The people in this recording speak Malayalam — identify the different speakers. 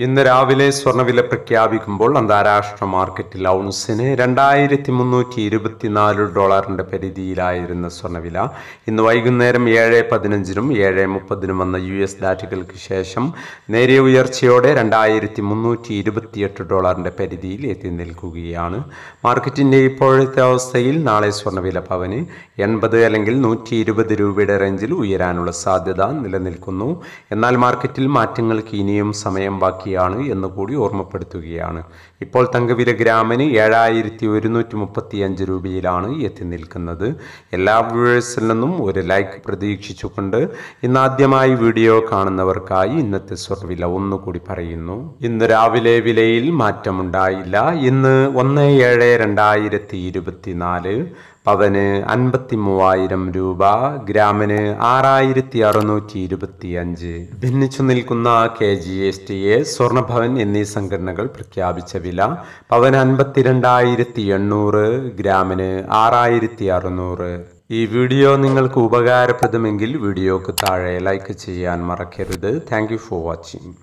Speaker 1: ഇന്ന് രാവിലെ സ്വർണ്ണവില പ്രഖ്യാപിക്കുമ്പോൾ അന്താരാഷ്ട്ര മാർക്കറ്റിൽ ഔൺസിന് $2324 പരിധിയിലായിരുന്ന സ്വർണ്ണവില ഇന്ന് വൈകുന്നേരം 7:15-നും 7:30-നും വന്ന US ഡാറ്റകൾക്ക് ശേഷം നേരിയ ഉയർച്ചയോടെ $2328 പരിധിയിൽ എത്തി നിൽക്കുകയാണ്. മാർക്കറ്റിന്റെ ഇപ്പോഴത്തെ അവസ്ഥയിൽ നാളെ സ്വർണ്ണവില പവന് 80 അല്ലെങ്കിൽ 120 രൂപയുടെ റേഞ്ചിൽ ഉയരാനുള്ള സാധ്യത നിലനിൽക്കുന്നു. എന്നാൽ മാർക്കറ്റിൽ മാറ്റങ്ങൾക്ക് ഇനിയും സമയം ബാക്കിയാണ് എന്ന് കൂടി ഓർമ്മപ്പെടുത്തുകയാണ്. ഇപ്പോൾ തങ്കവില ഗ്രാമിന് 7135 രൂപയിലാണ് എത്തി നിൽക്കുന്നത്. എല്ലാ വ്യൂവേഴ്സിൽ നിന്നും ഒരു ലൈക്ക് പ്രതീക്ഷിച്ചുകൊണ്ട് ഇന്നാദ്യമായി വീഡിയോ കാണുന്നവർക്കായി ഇന്നത്തെ സ്വർണ്ണവില ഒന്നുകൂടി പറയുന്നു. ഇന്ന് രാവിലെ വിലയിൽ മാറ്റമുണ്ടായില്ല. ഇന്ന് 1/7/2024 പവന് 53,000 രൂപ, ഗ്രാമിന് 6,625. ഭിന്നിച്ചു നിൽക്കുന്ന KGSTA, സ്വർണ്ണഭവൻ എന്നീ സംഘടനകൾ പ്രഖ്യാപിച്ച വില പവന് 52,800, ഗ്രാമിന് 6,600. ഈ വീഡിയോ നിങ്ങൾക്ക് ഉപകാരപ്രദമെങ്കിൽ വീഡിയോക്ക് താഴെ ലൈക്ക് ചെയ്യാൻ മറക്കരുത്. Thank you for watching.